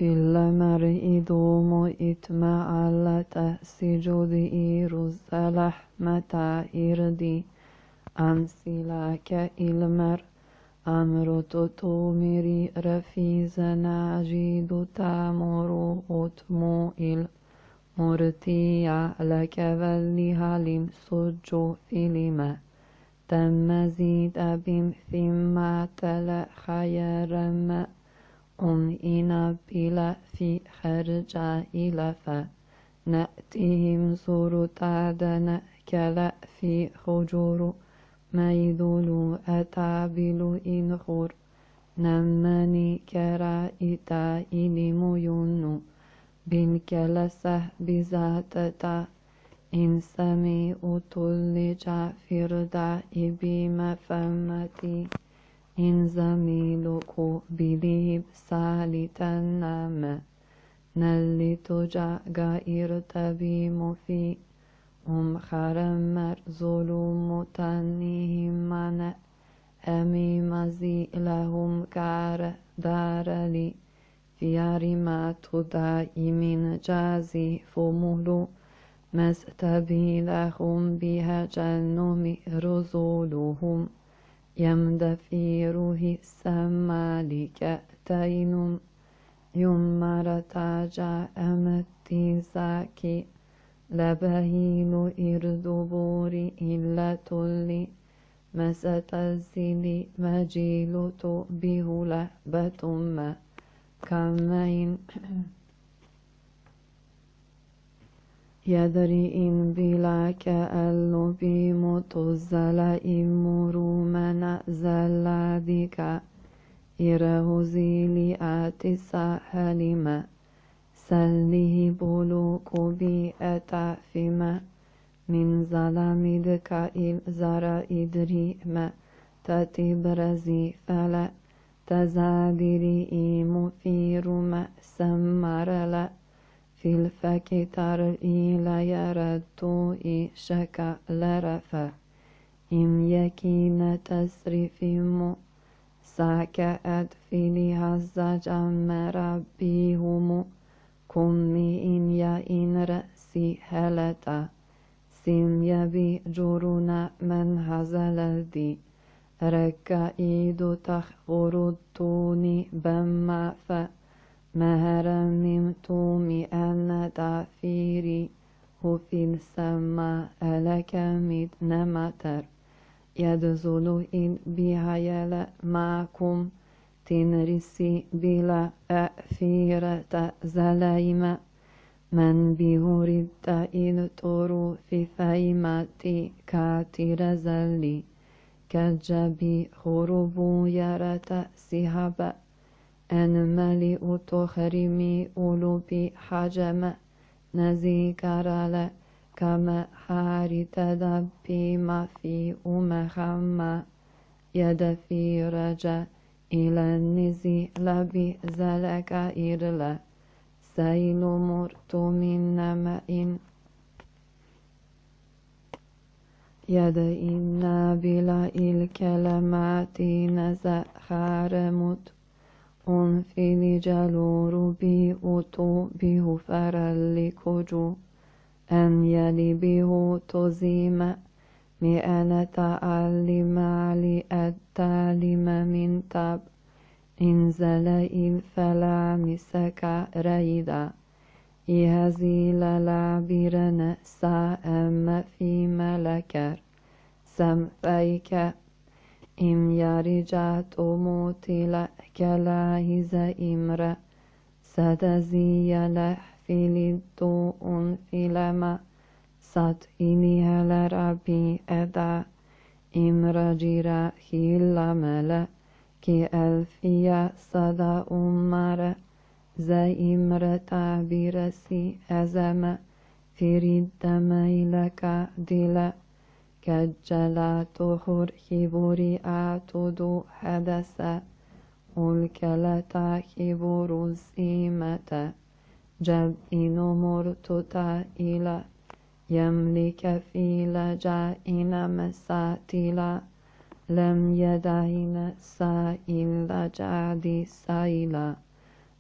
في المرء دوم إتمعلة سجود إيرز لحمة إردي أمسلاك المر أمر تتومري رفيز ناجد تامر أتمو المرتيع لك والهالم سجو فيلم تمزيد بم ثم تلا خيرم إن بلا في خرج إلى فنأتيهم زور تعدنا كلا في خجور ميدول أتابل إن خور نمني كرائتا إلم ينو بن كلسه بذاتتا إن سمي أتلجا فردا إبيم فمتي إن زميلك بليب سالتنام نلي تجا غير تبيم في خرمر ظلوم تنيهم من أمي مزي لهم كار دارلي في ما تدائم جازي فمهلو مستبي لهم بها جنم رزولهم يمدفيره السمالك تينم يمر تاجا أمتي زاكي لبهيل إردبور إلا تلي مستزلي مجيل تؤبه لهبتم كمين يدري إن بلا كأل بمتزل إمرو من زلادك إره زيلي آتسا حلما سله بلوك بيئة فيما من ظلامدك إلزر إدريم تتبرزي فلا تزادري إيم فيرم سمر في الفكتر إلى يردو إشكا لرفا إم يكين تسرفم ساكأت في لهزج مربيهم كمي إن يئن رأسي هلتا سم يبي جرنا من هزل دي ركا إيدو تخفر التوني بما مهرم تومي أن تعفيري هو في السماء لك مد نمتر يدزل إن بهيل معكم تنرسي بلا أفيرة زلايم من بهرد إن ترو في فيمتي كاتر زلي كجبي خربو يرت سهب أن ملئ تخرمي أولوبي حجم نزيكرال كما حار تدبي ما في أمخما يد في رجا إلى النزي لبي زلك إرلا سيل مرت من نمئ يد إنا بلا الكلمات نزخار مت في جلور بي أتو به فرلكجو أن يلي به تزيم مئن تعلم لأتالم من تب إنزل الفلا مسك ريدا يهزيل لابرن سام في ملكر سم فيك إم يرجعت موتل كلاهز إمر ستزي لحفل الدوء في لما سات إني لربي أدا إمر جرا خيل ملا كي ألفيا صدا أمر زي إمر تعبيرسي أزم فريد ميلك دلا كجلا تخر خبوري أتدو حدثا الكلتا خبور الزيمة جب إنو مرتتا إلى يملك في لجائن مساتلا لم يدعين سائل جعد سائلا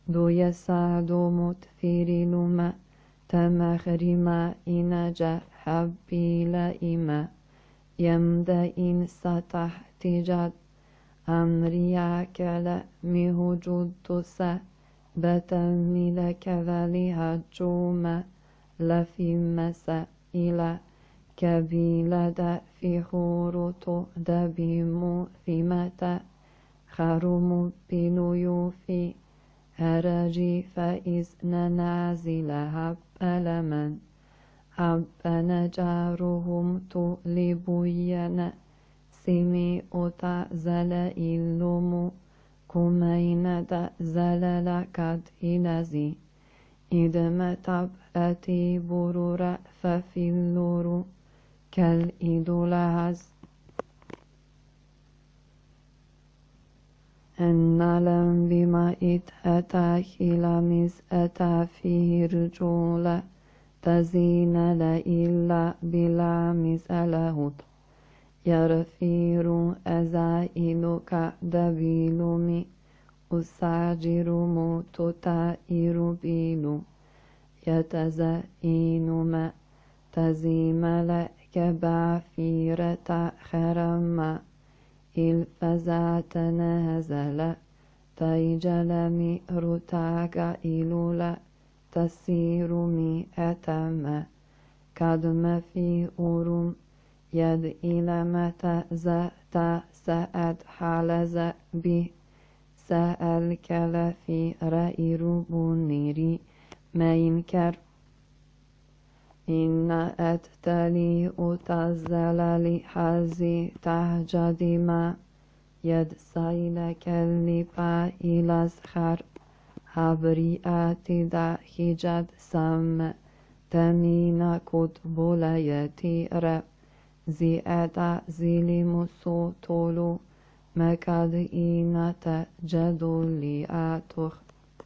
دو يسادو متفيرلما تمخرما إنجا حبي لئما يمدا إن ستح تجد أمرياك لأمه جدسا بتميل كذلها جوما لفي مسائل كبيلة في خورط دبيم ثمة خرم بنيوفي هرجي فإذ ننازل هب لمن هب نجارهم تلبين سمي أتعزل إلوم كمين تأزل لكد إلزي إدم تبأتي برور ففي اللور كالإدولهز أن لم بما إتأتا خلامز أتا فيه رجولا تزين لا إلا بلا مثله يرفير أزائلك دبيلومي أساجر متتائر بيلو يتزئين ما تزيم لك بعفيرة خرما الفزات نهزل تيجلمي رتاك إلولا تسير مي أتم كدم في أورم يد إلى متى زأت سأت حالز به سأل كلفي رأير بنيري ما ينكر إن أتتلي أتزل لحزي تهجد ما يد سيل كاللبا إلى سخر هبريات دا حجد سم تمين كتب ليتي رب زيادة زيلي مسو طولو مكاد إينة جدولي آتوخ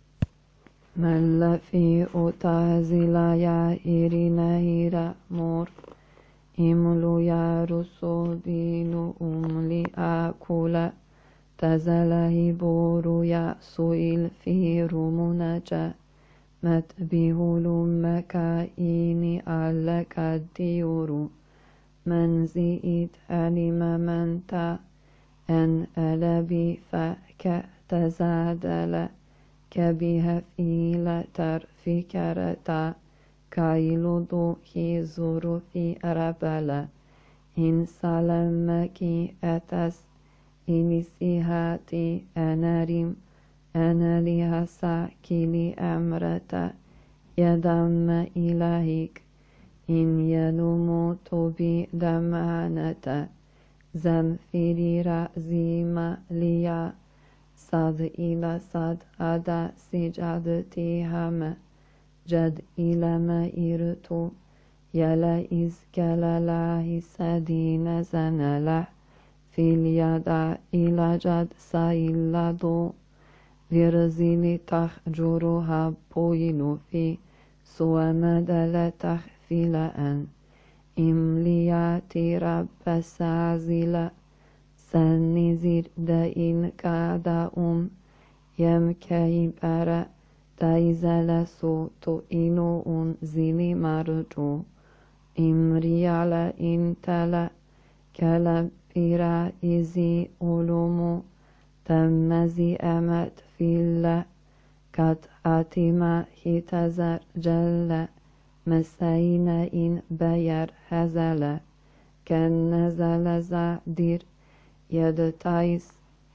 مل في أتازلا يا إيرينا هيرا مور إملو يا رسو بينو أملي آكولا تزلهي بورو يا سويل في رمونجا متبيهولو مكايني على كديورو منزيد علم منتا أن ألبي فك تزادل كبها فيل ترفكرتا كايلودو هيزورو في أربلا إن سلمكي أتس إنسيهاتي أناريم أنا لها ساكيلي أمرتا يدم إلهيك إن يلومو توبي دمانة زنفيري رأزيما ليا صد إلى صد أدا سجادتي هم جد إلى ما إرتو يلا إذ كالله سدين زنله في اليد إلى جد سايلادو فيرزيلي تخجرها بوينو في سوى مدل تخفيلأن إملياتي رب سازلا سنزير دائن كادا يمكي برا تايزل سوتو إنو زيلي مرجو إمريالا إنتلا كلا بيرا إزي أولومو تمزي أمت فيلا قد أتما هتزر جل مسين إن بير هزل كان نزل زادير يد تايس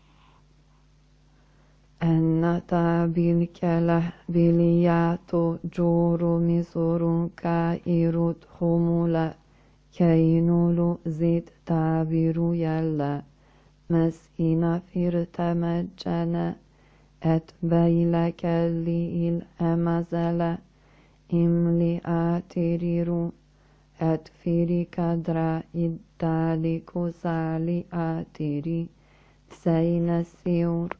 أن تابلكله بلياتو جورو مزورون كايروت خمولا كينولو زيد تابيرو يلا مسئنا فرتمجنا أتبيلك لي الأمزل إملي آتريرو أتفيري كدرا إداليكو زالي آتري سين السيور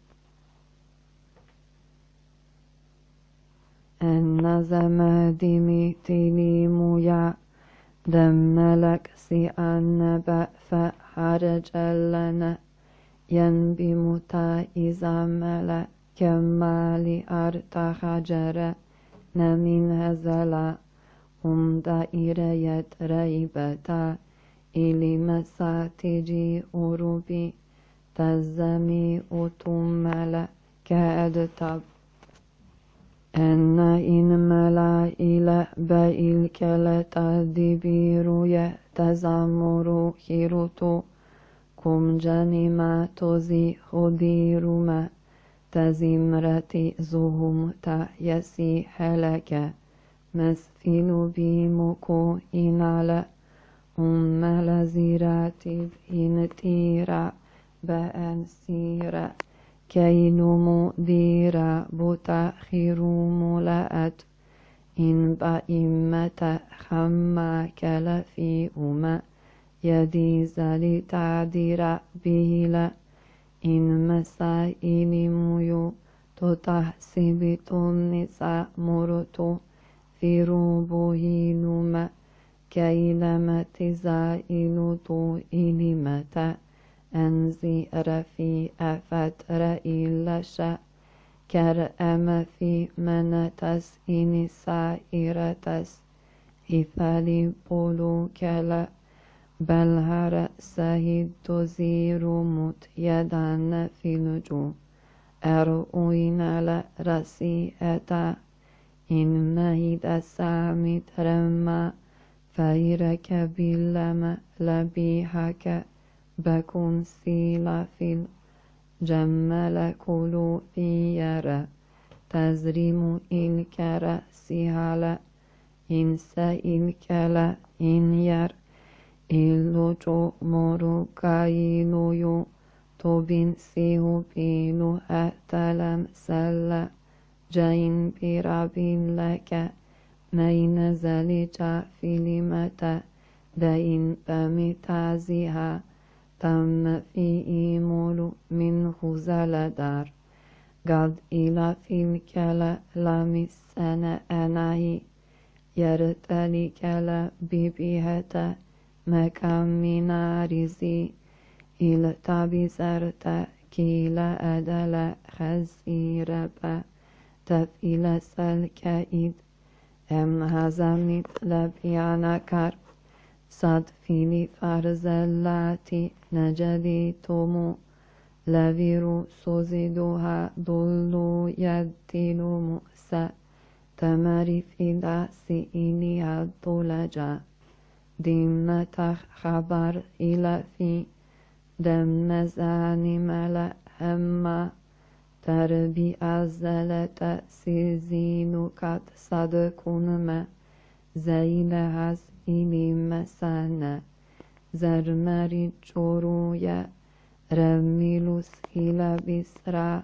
النظم دميتلي مويا دملك سي أنبأ فحرج لنا ينبي متائز ملا كمالي أرتخجر نمين هزلا دائرة ريبتا إلي مساتجي أوروبي تزمي أتملا كأدتب أن إن ملا إلى بائل كلا تدبيرو يتزمرو خيروتو كم جنما توزي خديرما تزمرتي زهم تا يسي حلك مسفينو بيمكو إنالا لزيراتي إنتيرا بأنسيرا كينو مديرا بتأخيرو ملأت إن بإمة خما كلا في أمة يدي زالي تعدير بهلا إن مسائل ميو تتحسب تنسى مرتو في روبه نما كيلما تزائل تو إلمة أنزئر في أفتر إلا شاء كرأم في منتس إن سائرتس إفالي بولو كلا بل هر سهيد تزير مت يدان في نجو أرؤين لرسيئتا إن مهد سامت رما فإرك باللم لبيحك بكون سيلا في الجمل كلو في يرى تزريم الكرا سهلا إن سئلكلا إن ير إلو جو مورو كايلو يو توبين سيهو بيلو أتلم سلا جاين برابين لك مين زلجا في لمتا دين بمتازها تم في إيمولو من خزال دار قد إلى في الكلا لمسنا أناهي يرتلي كلا ببيهتا مكان من رزي إلى تابزرتا كيلا أدلا خزيربا تفيل سلكايد أم هزمت لبيانا كار صد فيني فرزلاتي نجدي تومو لفيرو سوزيدوها دولو يدينو مؤسا تماري في داسي إني هدولجا دمتا خبر إلى في دم زاني ملا هما تربي أزلت سيزينو كات صدقون ما زيل هز إلي مسانا زرماري جورويا رميلوس إلى بسرا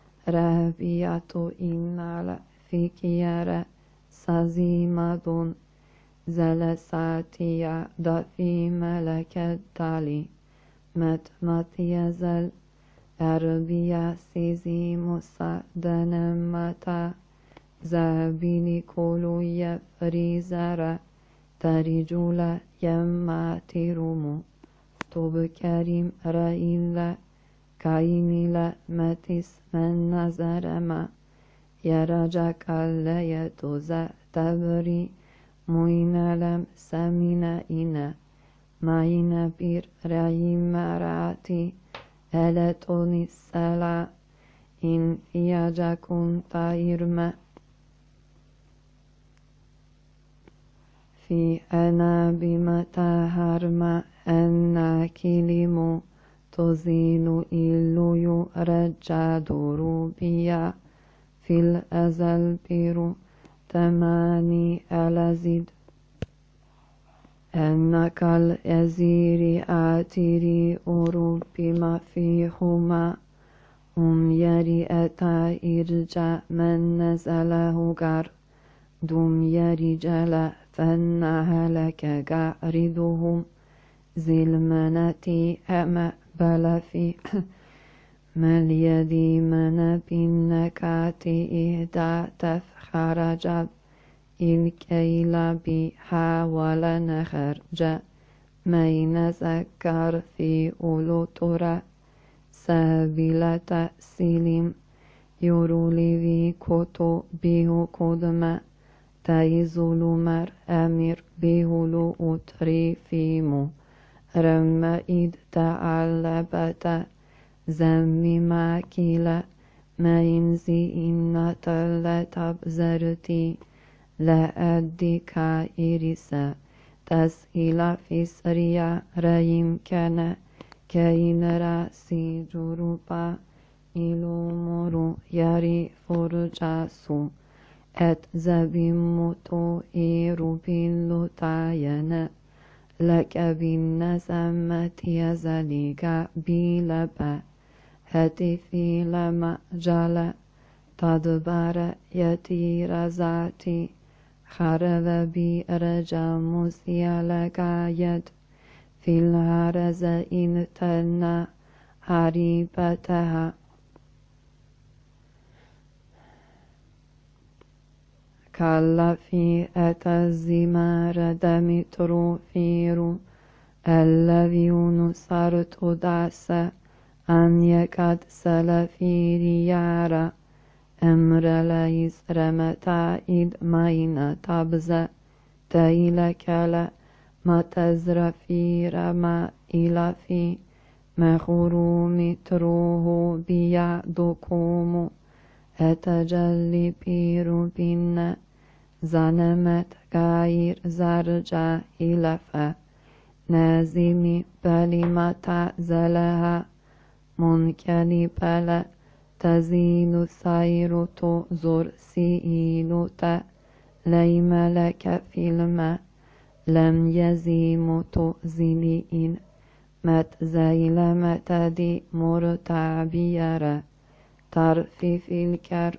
رهبياتو إنالا في كيارا سازيمادون زلساتيا دفي ملك التالي مت يزل أربيا سيزي موسى دنمتا زابيني كولو يفريزارا ترجولا يما تيرومو توب كريم رأيلا كاينيلا متس من نظرما يرجاك الله يتوزا تبري موينالم سمينا إنا ماينا بير رأيم مراتي ألتوني السلا إن فياجكم طائرما في أنا بمتهرما أنا كلمو تزين إلو يرجى دروبيا في الأزل بيرو تماني ألزيد أنك الأزير آتيري أوروبي ما فيهما يري أتا إرجع من نزله غار دوم يري جلا فنهلك غاردهم زلمنتي أما بلا في مليدي من بالنكات إهدى تفخرج الكيل بها ولا نخرج مين ذكر في أولو ترى سبيل تأسيل يورولي في كوتو بيهو كودما تايزولو مر أمير بيهولو أتري فيمو رما إيد تعلبتا زمي ماكيلا ما ينزي إن تلتب زرتي لا أدي كايرسا تسئل في سريا ريم كان كاين راسي جروبا إلو مرو ياري فرجاسو et zabimuto irubilu tayana lakabinna sammatia zaliga bilaba hatifi lama jala tadbara yatira zati خرب بأرجى مسيا لقايد في الهرز إن تلنا عريبتها كلا في أتزمار دمترو فيرو الذي نصرت دعسا أن يكاد سلفي يارا أمر ليس رمتا إد ماينا تبزا تايلا كلا ما تزر في رما إلا في مخورو متروه بيعدكم أتجلي بيرو بنا زنمت غير زرجا إلفا نازمي بلما تعزلها منكني بلا تزين سيرتو زر سيلوتا ليم لك في الماء لم يزيم تؤزلين مت زيل متدي مرتعبيرا تعرفي في الكرب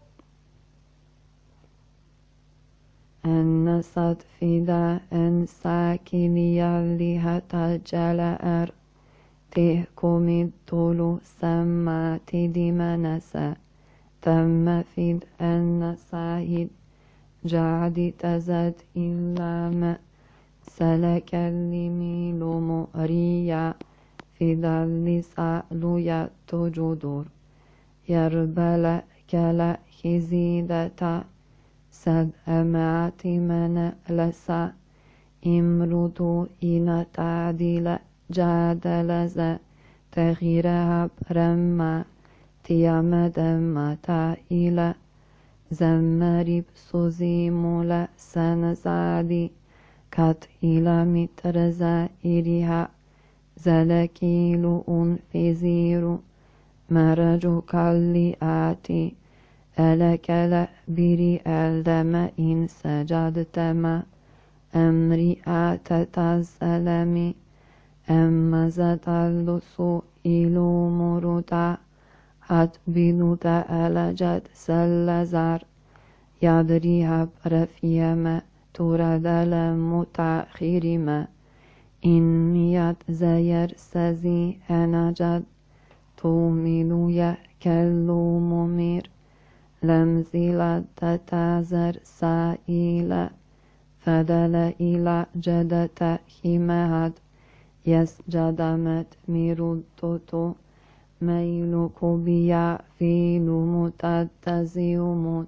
أن صدفي دا أن ساكني اللي هتجلأر تهكم الطول سمات دي منسا تم فيد أن ساهد جعد تزد إلا ما سلك الليميل مؤريا في ذل سألو يتجدر يربل كلا خزيدتا سد أمات من لسا امردو إن تعديل جادل ذا تغيرها برما تيامد متا إلى زمريب سوزي مولا سنزادي كات إلى مترزا إليها زلكيل أنفزير مرجو كالي آتي ألكلا بري ألدم إن سجدتما أمري آتتزلمي أما زتلسو إلو مرتا أتبنوتا ألجت سلزار يدريها برفيما تردل متأخرما إن ميات زير سزي أنجد توميلو يكلو ممير لمزيلا تتازر سائلا فدل إلى جدة حمهد يسجدمت ميرودتو ميلو كوبيا فيلو متتزيوموت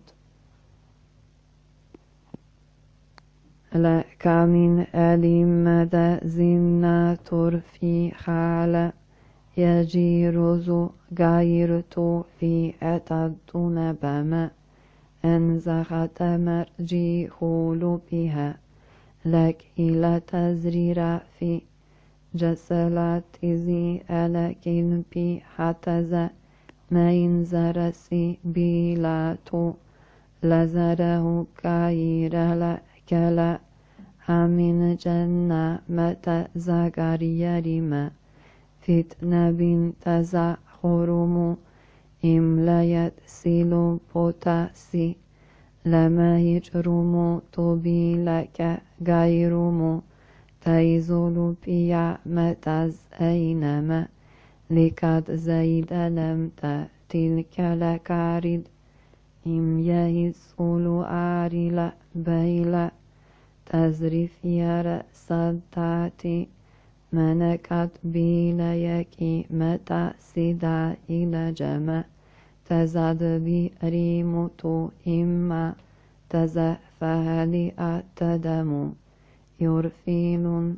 لك من ألمد زنا ترفي خال يجيرزو غيرتو في أتدون بما أنزغت مرجي خولو بها لك إلى تزرير في جسلات إزي ألكن بي حتزا ما ينزرسي بيلاتو لزره كاير لكلا أمين جنة متى زغاري ريما فتنة بنت زخرمو إملايت سيلو بوتاسي لما يجرمو طبي لك غيرمو تيزول بيا متز أينما لقد زيد لم تلك لكارد إم يهزول آرلا بيلا تزرف يرى صداتي منكت بيليكي متى سدا إلى جمع فزاد بي ريموتو إما تزا فهلي أتدمو يرفيل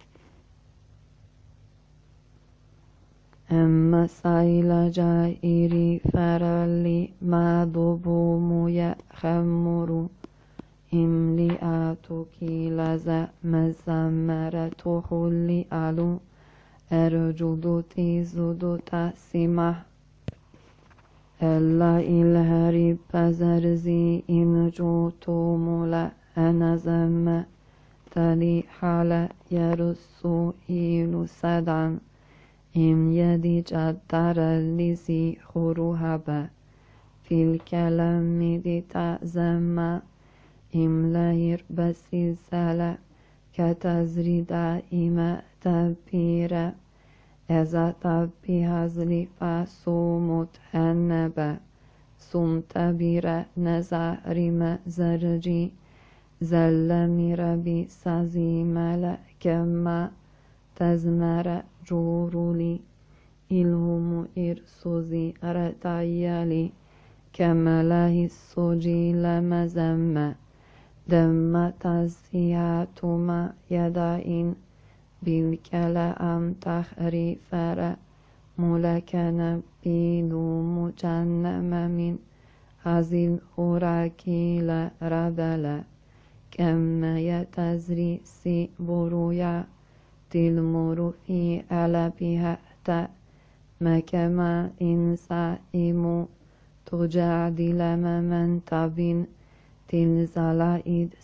أما سايل جائري فرالي ما ضبوم يخمر إملئاتك لزا مزمرة خلي ألو أرجل تيزد تسمح ألا إلهري بزرزي إن جوتو ملا أنزم تلي حال يرسو إلو سدعا إم يدي جدر لزي خروهبا في الكلام دي تعزم إم لاير بسي سالا كتزري دائما تبيرا إذا تبي هزلي فسومت هنبا سوم تبيرا نزاري زرجي زلمي ربي سازي ملا كما تزمر جورولي إلهم إرسوزي رتايالي كما له السوجي لمزم دم تزياتما يدائن بالكلا أم تخري فرا ملكنا بيلو مجنم من هزيل خوراكي لردلا كما يتزري سي برويا تلمر في ألبها تا ما كما إنسا إمو تجادل من تبين تلزلائد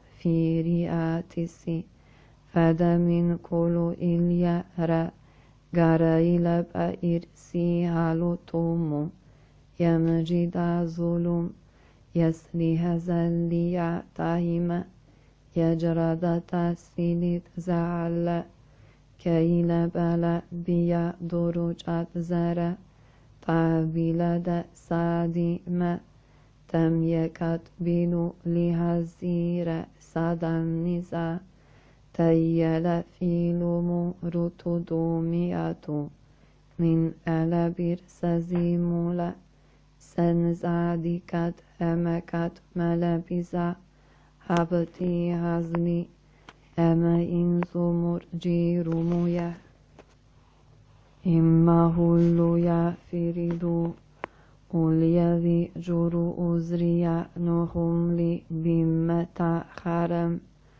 سفيرياتسي فدا من كل إليارا غرايل بإرسي هالو تومو يمجد ظلم يسلي هزلي تاهما يجرد تسيلت زعل كيل بلا بيا دروجات زرا تابيل سادي ما تم يكت بينو لهزير سادم نزا تيال فيلوم رتدومياتو من ألبير سزيمولا سنزادكت أمكت ملبزا هبتي هزلي أما إن زمر جيرمويا إما هلو يفردو اليذي جرو أزريا نهم لي بمتا خرم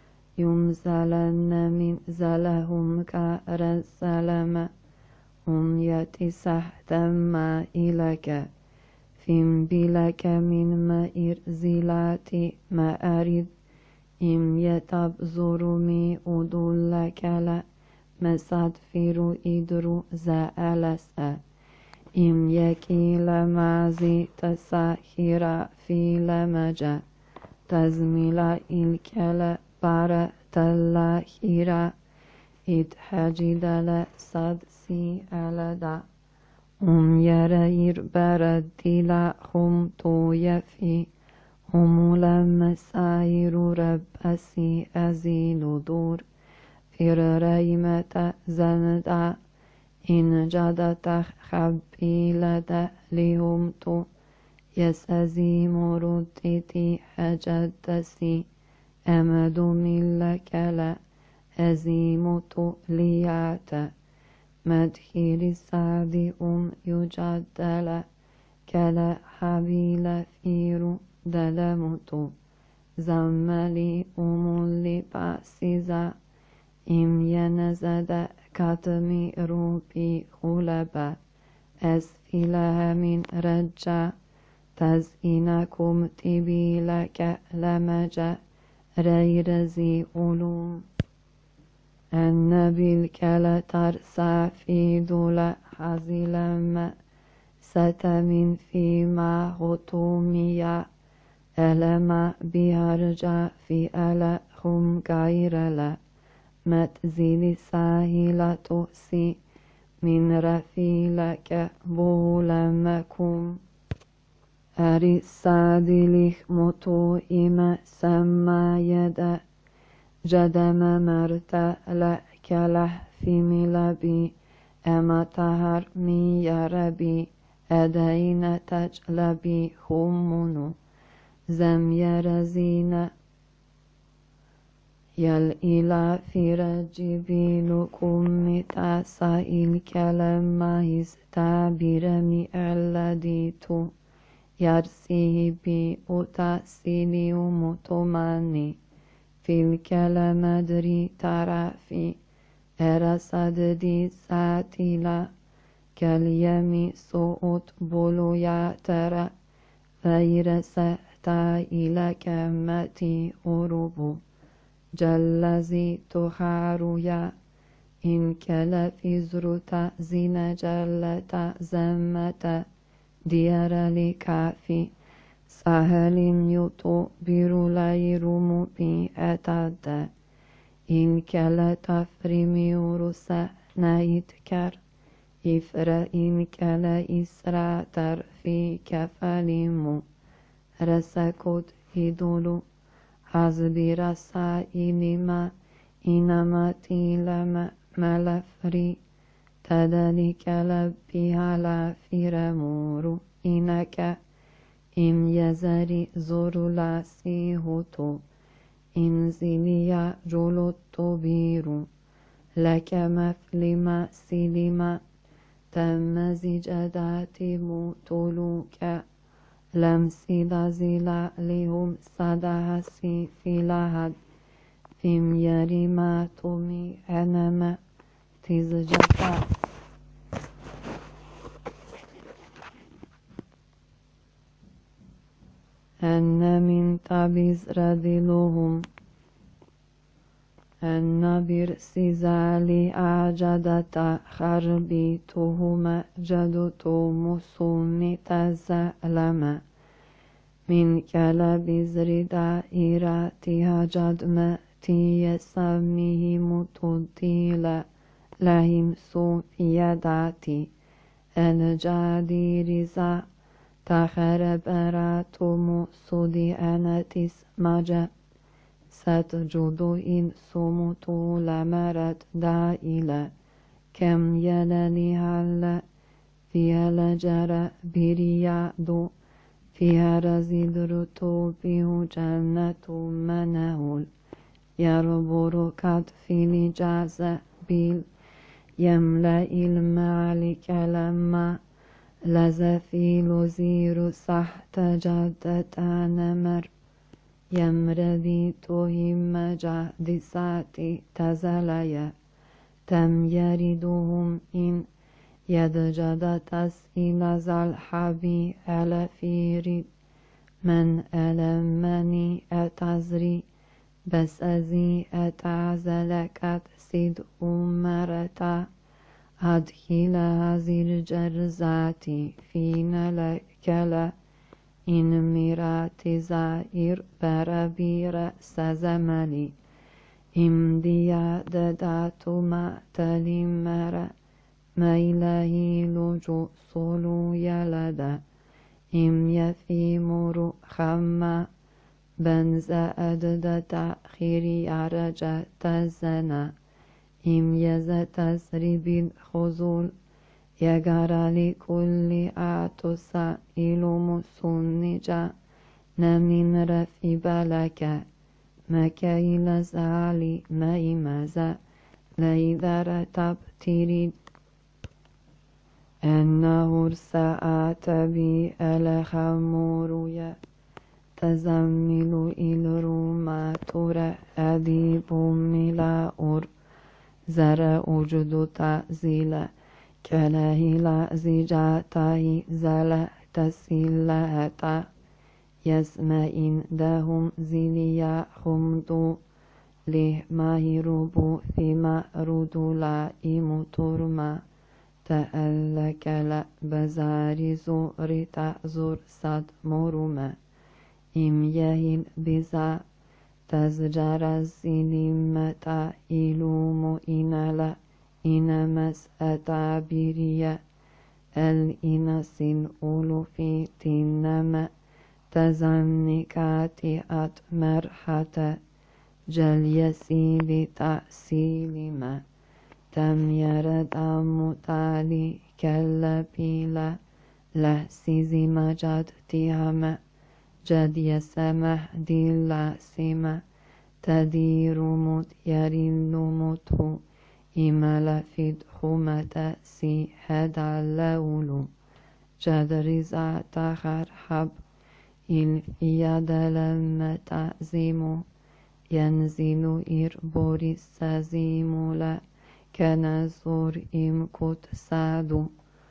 يمزلن من زلهم كرسلم هم يتسحتم إلك فيم بلك من مائر زلاتي ما أريد إم يتبزرمي أدلك لا مسادفر إدرو زالسا إم يكيل مازي تساخر في لمجا تزميل الكلا بار تلاخيرا إتحاجد لصدسي ألدا يرير بردلا هم تو يفي هم لمساير ربسي أزيل دور فرريمة زندا إن جدت خبيلة لهم تو يسأزيم ردتي حجدسي أمد ملك لا أزيم تؤليات مدخيل السعد يجدل كلا حبيل فيرو دلمتو زملي لباسيزا إم ينزد كتمي روبي خلبا أسفلها من رجا تزئينكم تبيلك لمجا ريرزي علوم النبي الكلا ترسى في دول حزلم ستمن فيما غطوميا ألم بهرجا في ألهم غير لا متزيل ساهلة تؤسي من رفيلك بولمكم أرسادليخ متو إما سما يدا جدم مرتا لكله في ملبي أما تهر مي يا ربي أدين تجلبي همونو زم يرزين يل في رجبين كمتا سائل كلمة استابرمي الذيتو يرسيه بي أتاسيني ومتماني في الكلمة دري تعرفي أرسد دي ساتلا كاليمي صوت بولو يعترى غير سأتا إلى كمتي أروبو جلزي تخارويا إن كلا في زرطة زين جلتا زمتا ديار لكافي سهل يطو بروليرمو بي أتاد إن كلا تفرمي ورسا نايتكر إفرا إن كلا إسرا ترفي كفاليمو رسكوت إدولو حزبي رسا إنما إنما تيلما ملفري تدلك لبها لا فرمورو إنك إم يزري زور لا سيهوتو إنزليا جولوتو بيرو لك مفلما سلما تمزج داتي موتولوك لمسي دازلا لهم صدهسي في لهد فيم يريما تومي أنما تزجتا أن من تبز ردلهم أن برسزالي أعجدتا خربيتهما جدتو مسومي تزألما من كلب زردا إيراتها جدما تيسميه متديلا لهم صوفياداتي الجادي رزا تخرب أراتم صدي أنتس مجا ستجدو إن سمتو لمرت دائلا كم يلني هلا فيها لجرى بريادو فيها رزيدرتو به جنة منهول يربر كتفي جازة بيل يملأ المعلك لما لزفيل زير صحت جدت نمر يمردي تهم جهد ساتي تزليا تم يردهم إن يدجد تسئل زالحبي على فيرد من ألمني أتزري بس أزي أتعزلكت سيد أمرتا أدخل هذه الجرزاتي فينا لكلا إن مرات زائر بربير سزملي إمديا دداتو ما تلمر ما إلهي لجو صلو يلدا إم يفيمر خما بنزا أدد تأخيري أرجع تزنا إم يزا تسريب الخزول يجرى لكل أعتسا إلو مسنجا نمن رفي بلك مكايل زالي ميمزا ليذر تبتريد أنه رساءت بي الخمور تزمل الروما ترى أديب ملاؤر زر وجد تعزيلا كلاهلا زجاته زل تسلهتا يسمئن دهم زليا خمدو له ما يربو فيما ردو لا إمترما تألك لا بزار زور تأزور صد مرما إم يهل بزا تزجر الزلمة إلوم إنلا إنمس أتابيريا الإنس الألوف تنما تزنكات أتمرحة جل يسيل تأسيلما تم يرد أمتالي كالبيلا لا سيزيما جاد تيهما جاد يسمح دي لا سيما تدير مت يرين مته إما لفيد خمة سي هدا اللولو جاد رزع تخر حب الفياد لما تعزيمو ينزل إربوري سازيمو لا كنزور إم كت سادو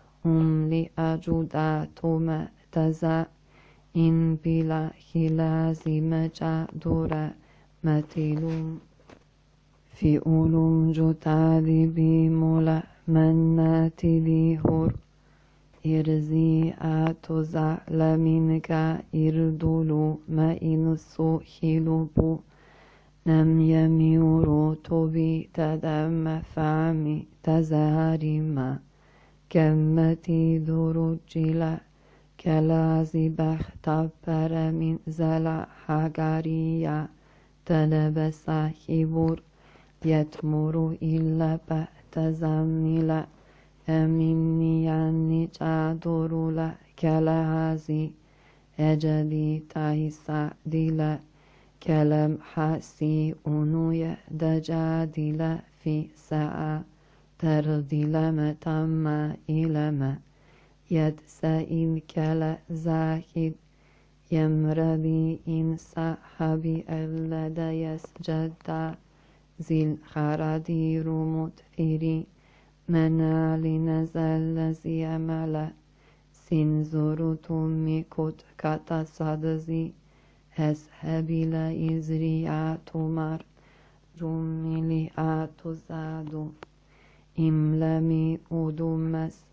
لأجوداتما تزا إن بلا خلازم جادورا متلوم في أولم جتالي بمولا مناتي لهور إرزي آتوزا لمنك إردولو ما إنسو خلوبو نم يميورو توبي تدم فامي تزاري ما كمتي درجلا كلازي بختبر من زلا حقاريا تلبس حبور يتمر إلا بتزملا أمني يعني جادرلا كلازي أجدي تايسا دلا كلام حاسي أنويا دجادلا في ساعة ترضي لما تم إلما يد سائل كلا زاهد يمرضي إن صاحبي ألدا يسجد زل خرادير متفري منال نزل زياملا سنزور تومي كت كتا صدزي أسحبي لا إزري آتمار جملي آتزادو إملامي أدومس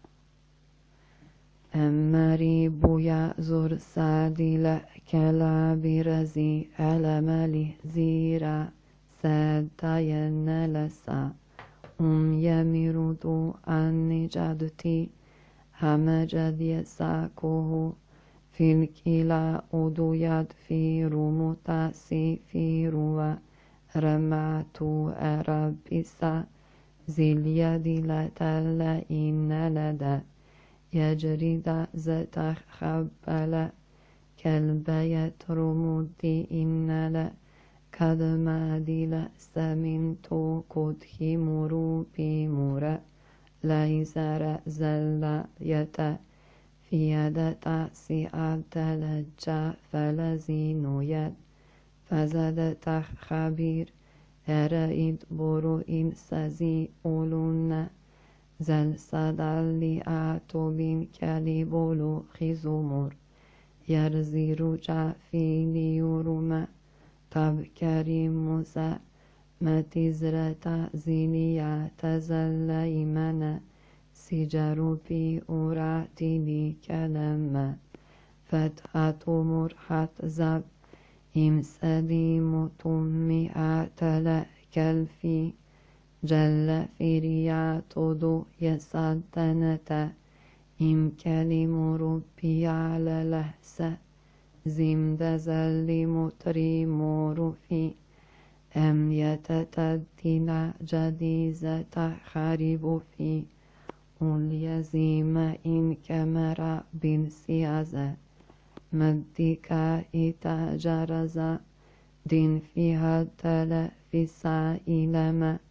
أمري بويا زور سادلا كلا برزي ألمالي زيرا سادا ينلسا يمردو أني جادتي هم جد يساكوه في الكلا أدو يد في رمتاسي في روا رمعتو أربسا زل يدي لتلا إن لدى يجرد زتخ خبلا كالبيت رمودي إن لا كدما دل سمنتو كدخي مرو بمورا ليزر زل يتا في يد تأسي أبتلجا فلزينو يد فزد تخ خبير أرئيد برو إن سزي أولون زل صدالي آتو بين كالي بولو خزمور يرزيرو جافي ليورما تبكري موسى ما تزرتا زينيا تزل إيمانا سجارو بي أوراتي لي كلمة فتحة مرحة زب إمسدي متمي آتلا كالفي جل فريات دو يسدنتا إم كلم ربي على لحسة زمد زل مطري مورفي أم يتتدنا جديزة خريب في اليزيم إن كمرا بن سيازة مدكا إتا جرزا دين فيها تلا في سائلما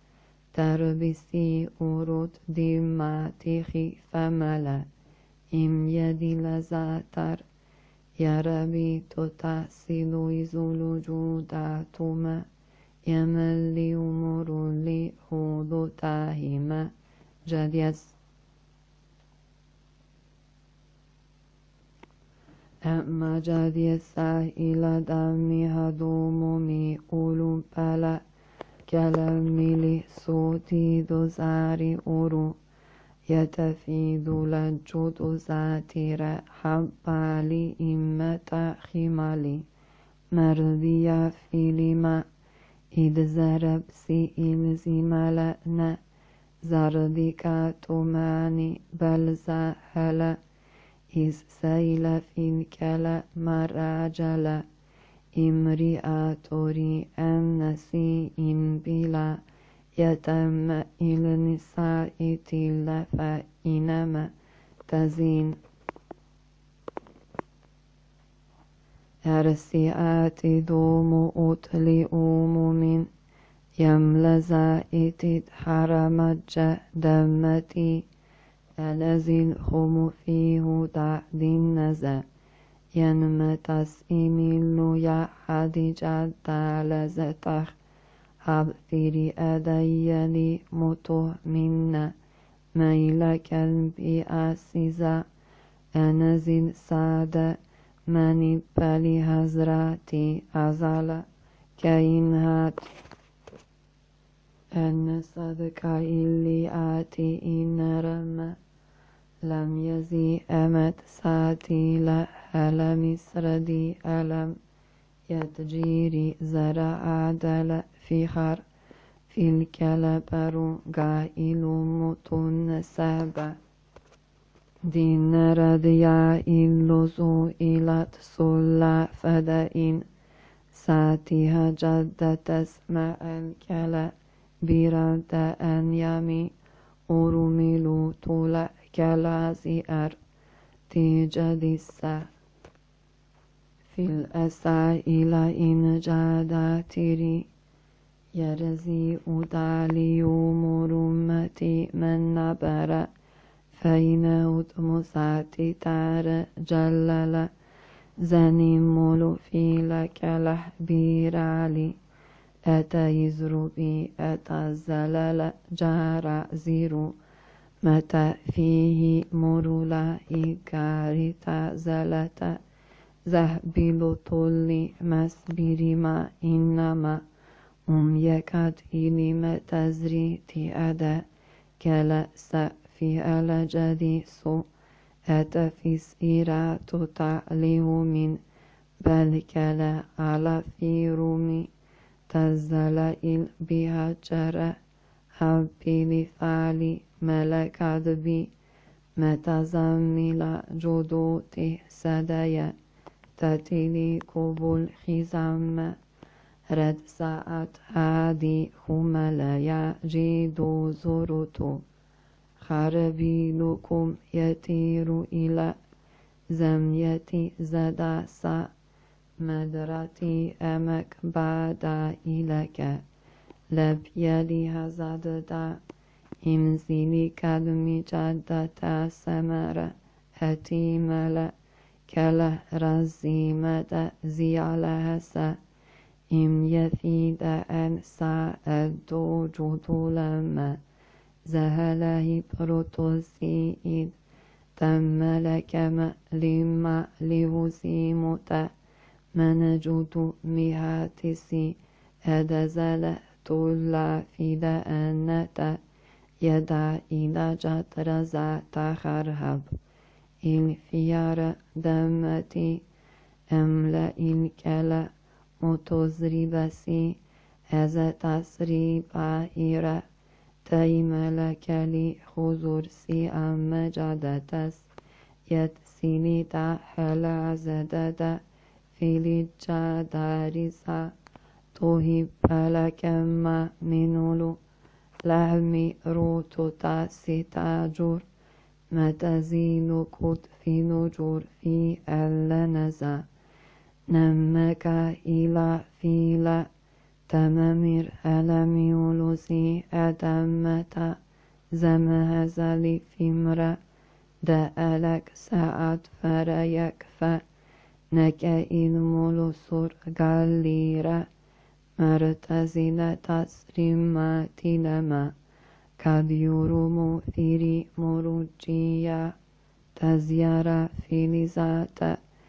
تربسي أورود دماتي فملا إم يدي لزاتر يا ربي تتحسن يزول جوداتما يملي أمور لي خود تاهما جديس أما جديسا إلى دمي هدوم مي أولو بلا كلامي لي صوتي دوزاري أورو يتفيد لجود زاتير حبالي إمتا خمالي مرضية في لما إذ زرب سي إلزمالنا زردك تماني بل زهلا إذ سيل في الكلا مراجلا امرئة النسي إن بلا يتم النساء تلا فإنما تزين أرسئات دوم أطلئ من يملزائت حرمج دمتي ألزل خم فيه تعد النزا ينمتس إميلو يحد جدا لزتخ أبثري أديلي مته منا ميل كلبي أسيزا أنزل سادة مني بلي هزراتي أزالا كإنهات أن صدق إلي آتي إن رم لم يزي أمت ساتي لأهل مصردي ألم يتجيري زرع عدل فخر في الكلبر قائل متن سابا دين رديا إلوزو إلت صلا فدائن ساتها جد تسمع الكلا برد أن يمي أرملو طول كلازئر تجد السا في الأسائل إن جاداتري يرزي أدالي مرمتي من نبر فإن أتمساتي تار جلل زنمول في لك لحبيرالي أتيزر بي أتزلل جار زيرو متى فيه مرلا إيكاري تزلت زهبيل طولي مسبيري ما إنما يكاد إلي متزري تأدا كلأس في ألجدي سو أتفس إيرات تعليه من بل كلا على في رومي تزلئل بها جرى حبي لفعلي ملكات بي متزمل جدوته سدايا تتلي قبول خزام رد ساعت هادي خملا يجد زرتو خربي لكم يطير إلى زميتي زداسا مدرتي أمك بعد إلك لبيلي هزددا إمزيلي كدمي جدتا سمر أتيمل كله رزيمة زيالهسا إم يثيد أن سأدو جدولما زهله بروتوسيد تملك لما لهزيمت من جدو مهاتسي أدزل طلا في دأنة يدا إلى جتر ذات خرهب الفيار دمتي أملأ الكلا متزربسي أز تسريب إيرا تيملك لي خزور سي أم جدتس يتسيني تحل عزدد في الجدارسا تهب لك ما منولو لهمي روتو تاسي تاجور متزين كد في نجور في اللنزا نمك إلى فيلا تمامير ألم يولوزي أدمتا زمهزلي فيمرا دألك ساعت فريك فنك إلمولو سور غاليرا مرتزلة تسريماتي لما قد يرمو فيري مروجيا تزيارا فيلزات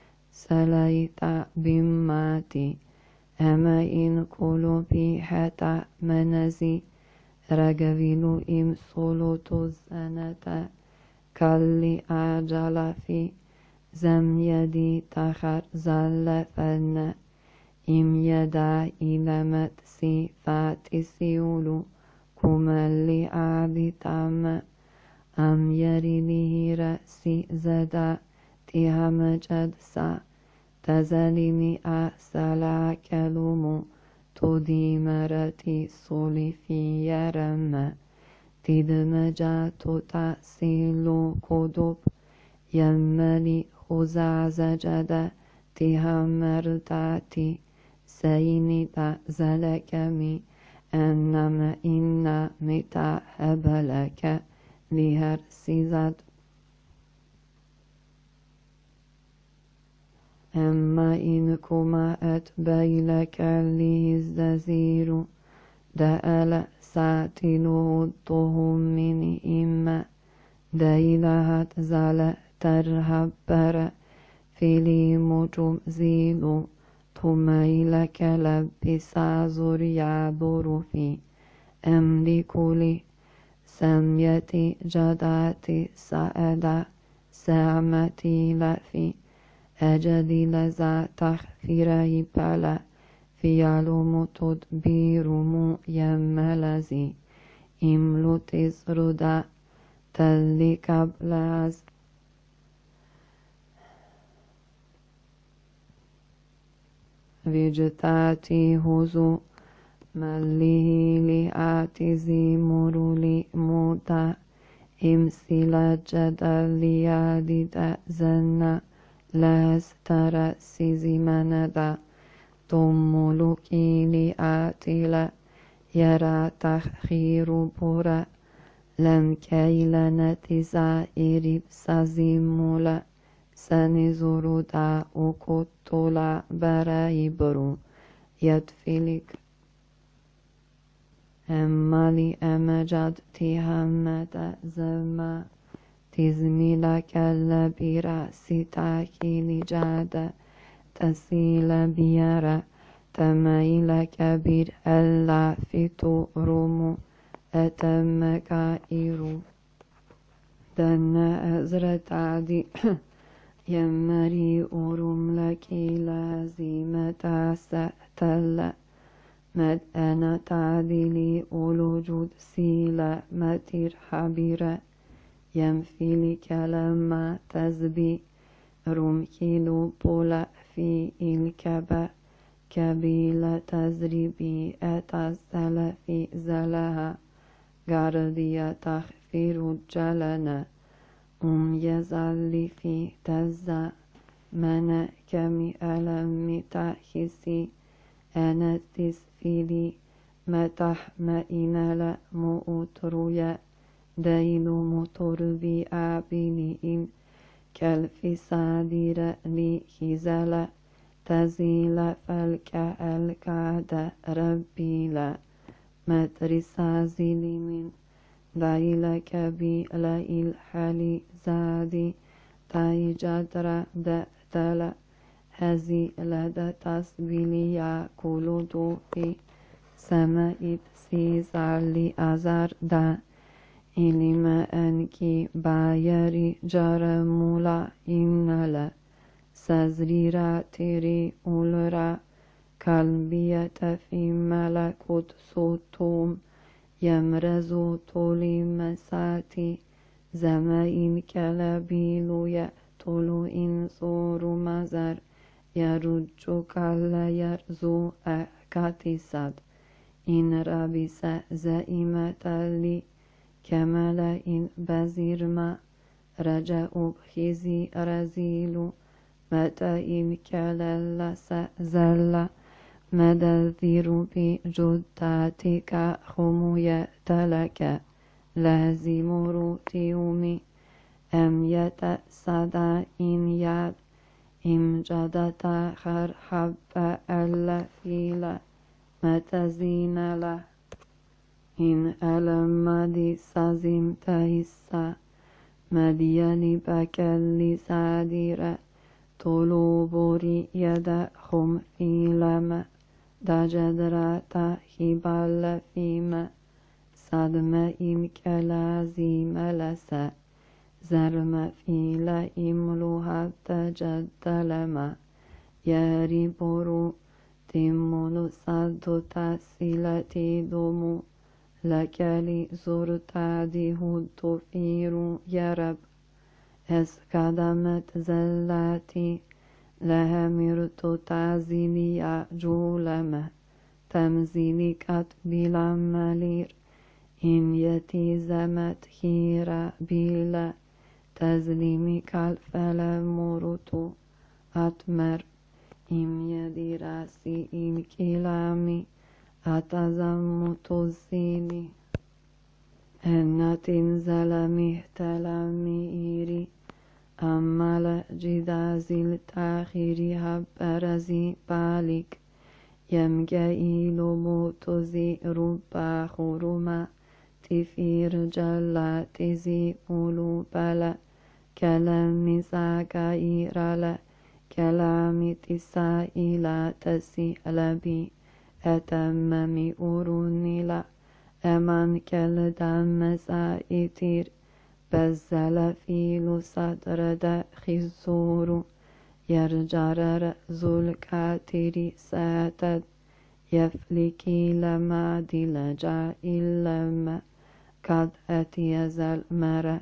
سلايتا بماتي أما إن قلوبي حتى منزي رجبيلو إم صلوتو الزنة كالي أعجل في زم يدي تخر زل فن إم يدا إلى متسي فاتسيولو كمالي أعبي تام أم يريني رأسي زدا تهم جدسا تزلمي أسلا كلمو تودي مرتي صولي في يرم تدمجا تتأسيلو كدوب يملي خزاز جدا tihamertati sayinita zalakami أنما إن متى هبلك لهر سيزاد أما إنكما أتبيلك ليزدزير دأل ساتلو طهم من إما دايلهت زال ترهبر فيلي مجم زيلو تميلك لبسا زريا ظروفي أملكولي سميتي جداتي سأدا سامتي لفي أجدي لزا تخفيري بلا فيالوم تدبيرم يملزي إملو تزردا تلي كبلاز فيجتاتي هزو مليه لآتي زيمر لي موتا إمسلا جدل ليادي تأزنا لاز ترى سيزي مندا تملكي لآتي لا يرى تخير برا لم كيل نتزا إريب سازيمولا سنزور دا أكتولا برايبرو يدفلك أمالي أمجد تهمت زما تزميلا كالبيرا ستاكي لجادة تسيل بيارا تميل كبير ألا فتو رومو أتم كائرو دن أزرت عدي يمري أورم لكي لازمة سأتل مد أنا تعديلي أولوجود سيلا متير حبيرة يمفيلي كلمة تزبي روم كيلو بولا في الكبا كبيلة تزريبي أتزل في زلها غاردية تخفير جلنا يزال في تزا من كمي ألم تحسي أنا تسفيلي متح ما إنال مؤترويا دايلو مطربي أبيني إن كالفسادير لي خزال تزيل فالك الكاد ربي لا مدرسة زيلي من دايلك بي لا الحالي زادي تاي جدر دأتلا هزي لدى تسبيلي يأكلو في سماء سيزالي أزار دا إلما أنكي بايري جرمولا إنلا سزريرا تيري أولرا قلبية في ملكوت صوتوم يمرزو طولي مساتي زمائن كلبيلو يأتلو إنصور مزر يرجو كلا يرزو أكاتساد إن ربس زائمة لي كملا إن بزير ما رجاء خزي رزيل متى إن كلا سأزل مدذير بجداتك خمية لك لازم روتيومي أم يتسدى إن يد إم جدت خرحب ألفيلا متزين له إن ألم دي سازم تيسا مدياني بكالي ساديرة طلوبوري يدخم في لما دجدرة تحبال فيما صدم إن كلازم لسا زرم في لإملو حتى جدلما ياري برو تمولو صدو تسيلتي دومو لكالي زرتادي هدو فيرو يرب اس قدمت زلاتي لها مرتو تعزيلي جولما تمزيلي كتبلا ملير إن يتزمت خيرا بلا تزليمي كالفلا مرتو أتمر im yedirasi im kilami atazamutuzini ennatin zalami talami أمال جداز التاخير هبرزي بالك يمجئيل موتزي ربا خرما تفير جلا تزي أولو بلا كلام ساكا إيرالا كلام تسائلا تسئلبي أتممي أورونيلا أمان كالدام سائتير بزل فيل صدر خزور يرجرر ذو الكاتر ساتد يفلكي لما دلجا إلما قد أتيز المرأ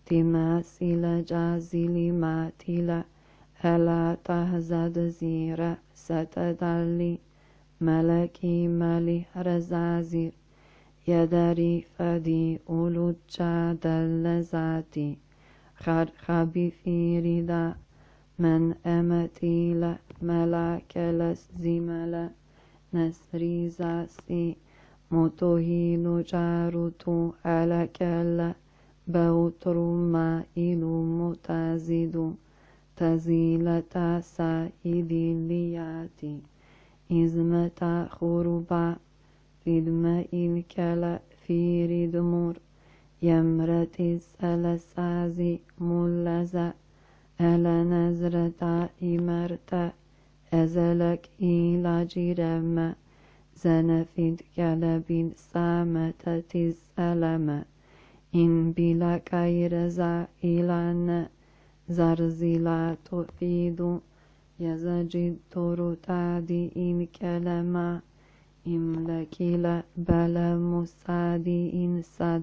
تماثل جازل ماتلا ألا تهزد زيرا ستدلي ملكي ملي رزازير يدري فدي أولوجا دلزاتي خرخبي في ردا من أمتيلا ملاك زملا نسري زاسي متوهيل جاروتو على كلا بوترما إلو متازدو تزيل تاسائدي لياتي إزمتا خربا فدما الكلا في ردمور يمرتي السلسازي ملزا ألا نزرتا إمرتا أزلك إلى جرما زنفد كلب سامة السلامة إن بلا كيرزا إلان زرزلا تفيد يزجد ترتادي إن كلما إملكيلا بلا مسادي إنساد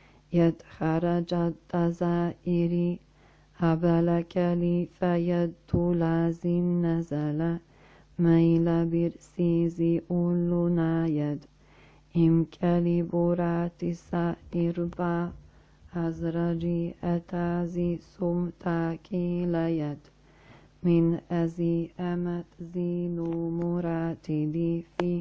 يدخرج التزائري هبلك لي فيدتلازي نزل ميلا برسيزي أولنا يد إمكالي براتي سائربا أزرجي أتازي سمتاكي ليد من أزي أمت زيلو مراتي دي في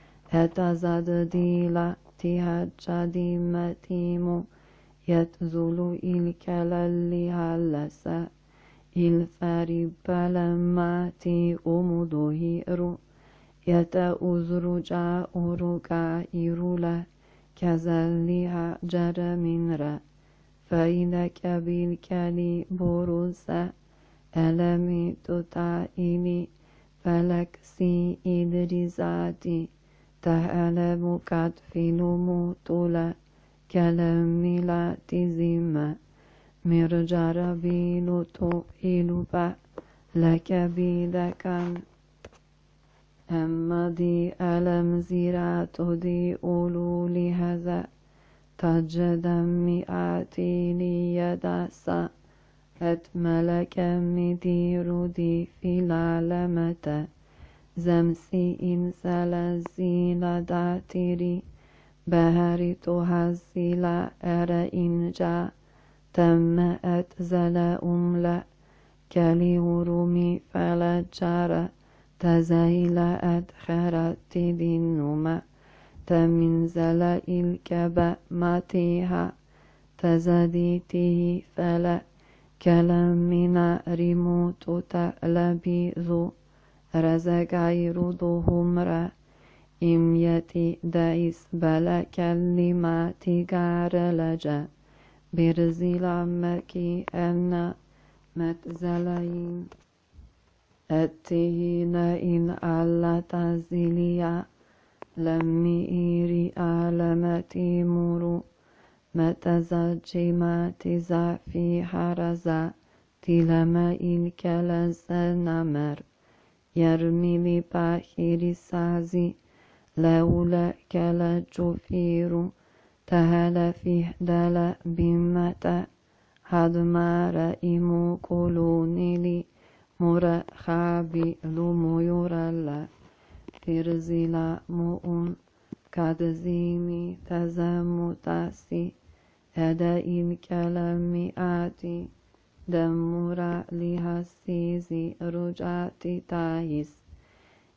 أتزاد ديلا تهجدي متيمو يتزول الكلل هلسا الفارب لما تي أمدهير يتأزر جاءر كائرلا كزلها جر منرا فإذا كبالكلي بروسا ألمي تتائلي فلكسي إدريزاتي تعلم كتفل موتولا كلامي لا تزيما مرجر بيلو تؤلبا لك بيدكا أما دي ألم زيرات دي أولو لهذا تجدا مئاتي ليداسا أتملك مدير دي في العالمة زمسي إن سلزيل داتري بهاري تهزيل أرى إن جا تم أتزل أملا كالي هرمي فلجارة تزايل أدخرت دينما تمنزل الكبا ماتيها تزديته فلا كلامنا ريموت تألبيذو رزقاير ظهمرا إميتي دايس بلا كلمات غارلجا برزيلا مكي أنا متزلين أتهين إن ألا تزيليا لمي إيري آلمتي مرو متزجما تزا في حرزا تلما الكلز نمر يرمي لباخر سازي لولا كلا جفير تهل فيه دل بمتا هدمار إمو كلوني لي مرخابي لميورلا فرزلا مؤن كدزيمي تزمتاسي أدا إن كلامي آتي دمورا لهسيزي رجعتي تايس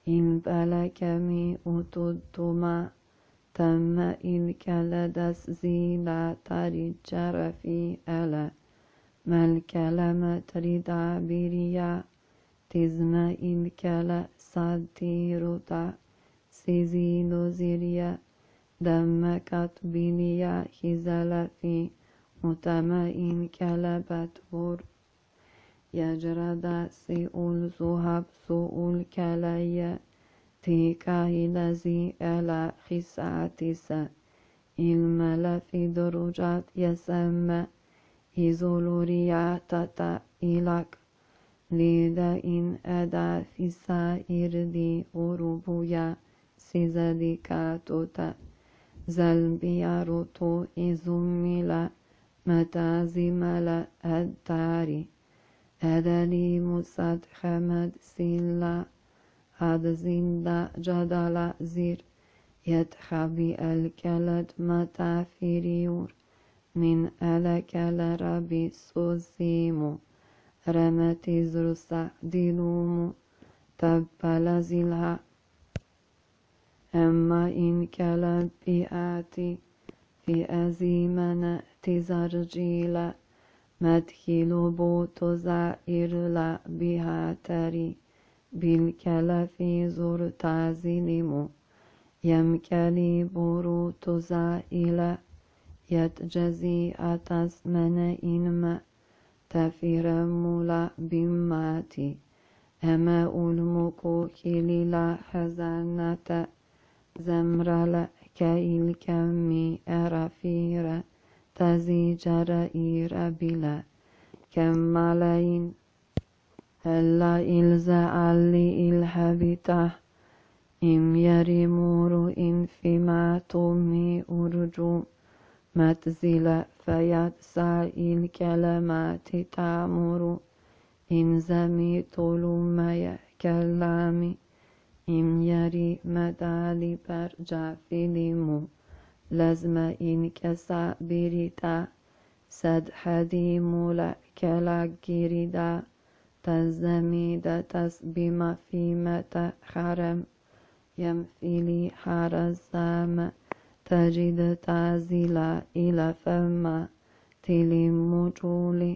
إن بلكمي أتدتما تم إن كالدس زيلا ترجر في ألا مل كلمة ردا بريا تزما إن كلا ساتيروتا سيزيلو زيريا دمكت بنيا خزل في متمئن كلبت بور يجرد سئول زهب سؤول كليا تيكا الذي ألا خساتس الملا في درجات يسمى إزولوريا تتا إلك لذا إن أدا في سائر دي أوروبويا سيزديكاتوتا زلبياروتو إزميلا متازملا الداري أدلي مسد خمد سيلا أدزندا جدلا زير يتخبي الكلد متافيريور من ألكال ربي سوزيمو رمتي زرسا ديلومو تبلا زلها أما إن كلب بياتي في أزيمنا تزرجيلا مدخل بوتو زائرلا بها تري بالكلف زور تازلمو يمكلي بروتو زائلا يتجزي أتسمن إنما تفير مولا بماتي أما ألمكو كليلا حزانة زمرلا كإل كمي أرافيرا تزيجر إير بلا كمالين ألا إلزا علي الحبيته إم يرمور إن فيما تومي أرجو متزلا فيتسع الكلمات تامر إن زمي طلوم كلامي إم يري مدالي برجع فيلمو لازم إن كسا بريتا سد حديم لا كلا جريدا تزميد تسبيما فيما خرم يمثلي حرزام تجد تعزيلا إلى فما تلم جولي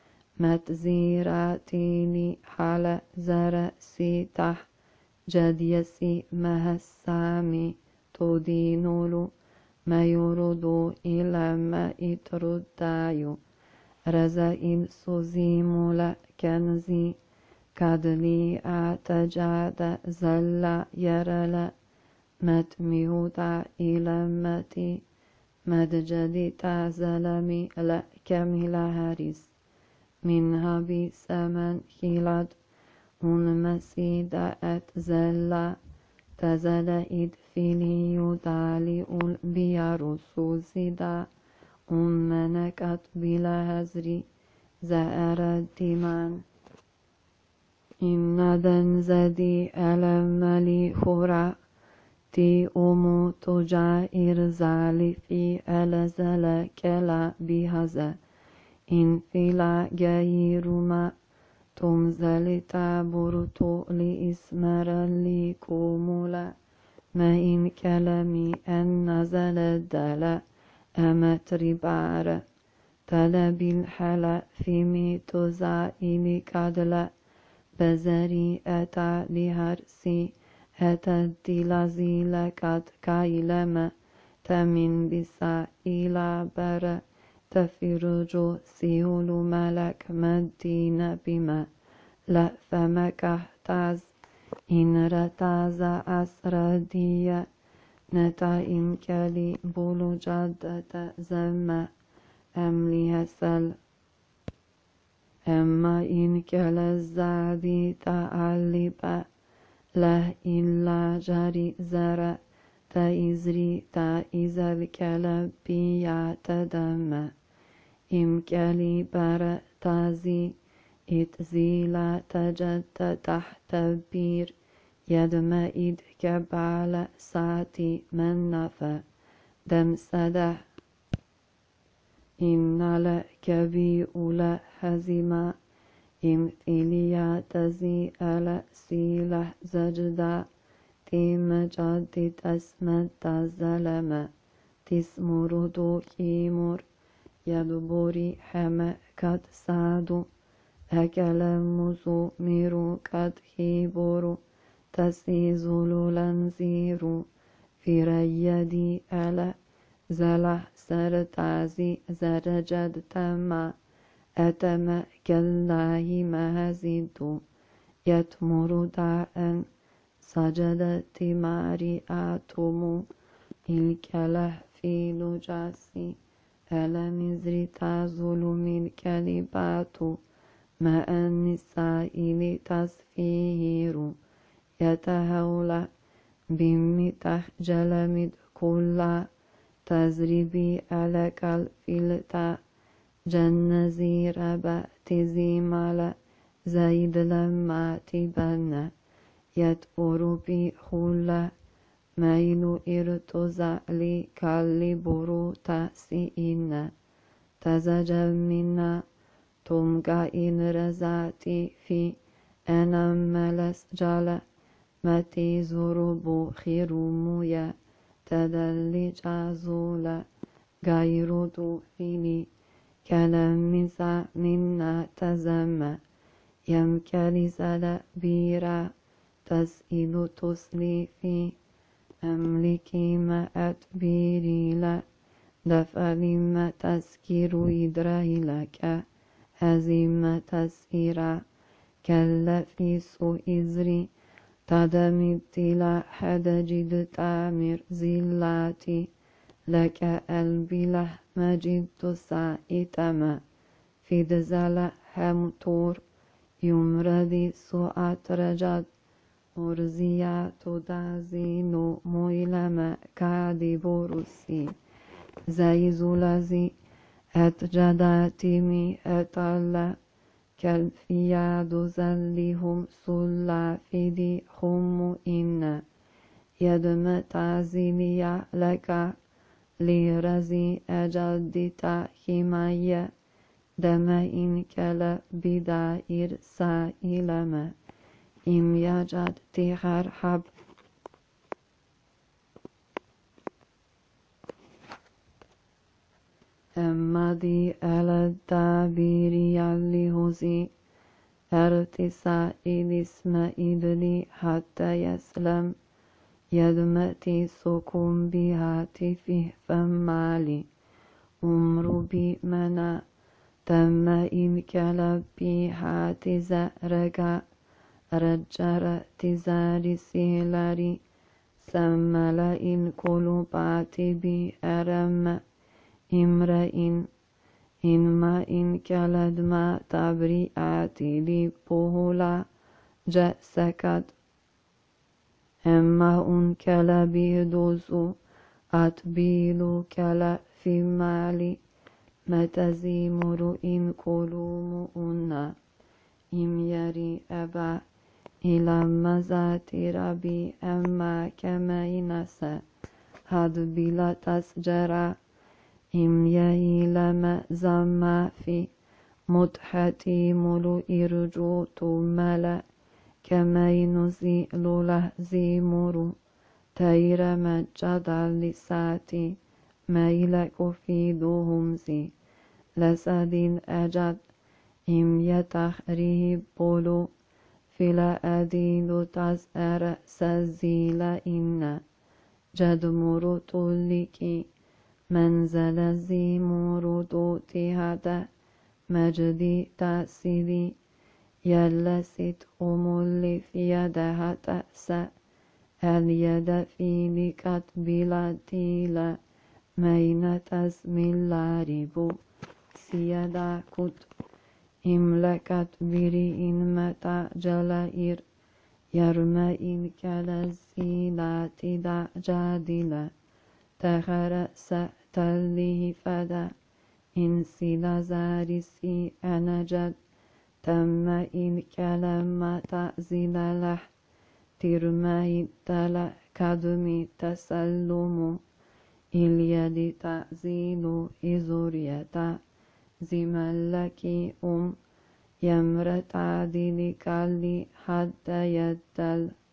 متزيراتيني حال زرسي تح جديسي مهسامي تدينولو ما يردو إلى ما يتردايو رزائن سوزيمو لا كنزي كدلي أتجاد زلا يرلا متميوتا إلى متي مدجدي تازلمي لا كمل هاريس منها بسمن خلاد مسيد أتزلا تزلئد فيليو دالي البيارو سوزيدا منكت بلا هزري زائر الدمان إن دنزدي ألملي خورا تي أمو تجائر زالي في ألزل كلا بهذا إن فيلا غيرما تمزل تابرتو لإسمر لي كومولا ما إن كلامي أن نزل الدلا أمت ربار طلب الحلا في ميتو زائلي كادلا بزري أتا لهرسي أتا دلازي لكاد كايلما تمن بسا إلى برا تفرجو سيول ملك مدين بما لا فمك احتاز إن رتاز أسردية نتا إن كلي بولو جادة زما أملي هسل أما إن كلا الزادي تعلب له إلا جاري زرع تإزري تإذا الكلب يعتدم إم كلي بر تازي إتزيلا تجد تحت بير يدما إد كبال ساتي من نفى دم سدح إن لكبي أولا حزما إم فيليا تزي ألا سيلح زجدا تيم جادي تسمت تزلم تسمردو كيمور يدبوري حما كد سادو أكلمزو ميرو كد هيبورو تسيزولو لنزيرو في ريدي ألا زلح سرتازي زرجد تما أتما كالله مهزيدو يتمر داء سجدت ماري آتومو الكله في لجاسي ألم زري تظلم الكلبات ما النسائل تسفير يتهولى بمتح جلمد كلا تزربي ألك الفلتا جنزير بأتزيمال زيد لما تبنى يتبر بخلا ميل ارتزع لي كالبرو تأسئن تزجل منا تمقى إن رزعتي في أنا ملس جال متي زربو خيرمويا تدلي جازولا غير دوفيني كلام منا تزمى يمكلي زلا بيرا تسئل تسلي في أملكي ما أتبيري لا دفعلي ما تسكير إدراي لك هزيمة تسئرا كلا في سوء إزري تدمت لا حد جد تعمر زلاتي لك قلبي له مجد سائتما في دزلا همتور يمردي سوءات رجد أرزيات دازينو مويلما كادي بورسي زي زلزي أتجداتمي أتلا كالفياد زلهم سلا فيدي خم إن يدم تعزيني لك لرزي أجدتا حماية دم إن كلا بدائر سائلما إم يجد تخر حب أما دي على التعبير يلي هزي ارتساء الاسم إدلي حتى يسلم يدمتي سكون بهاتفه فمالي أمر بمنا تم إن كلب بهات زرقا رجر تزاري سيلاري سمل إن قلوبات بأرم امرئ إنما إن كلد ما تبرئاتي لبهلا جأسكت أما أن كلا بيدوزو أتبيلو كلا في مالي متزيمر إن كلوم أنا إم يري أبا إلى مزات ربي أما كما ينسى هاد بلا تسجرا إم يهيلم زما في مدحتي ملو إرجو تملا كما ينزي له زيمرو تير مجد لساتي ما يلك في دوهمزي لسدين أجد إم يتخريب بولو فلا أدين تزأر سزيل إن جد مرو تلكي منزل زيمور دوتي هذا مجدي تأسيدي يلست اللي في يدها تأسى اليد في لكت بلاتيلا مين تزمي اللاربو سيدا كت إملكت بري إن متى جلائر يرمى إن كالزيلات دا جادلا تخرس تله فدا إن سلا زارسي أنا جد تم إن كلمة تأزيل لح ترمي تلا كدمي تسلم اليد تأزيل إزورية زملكي يمرت عدل كالي حتى يدل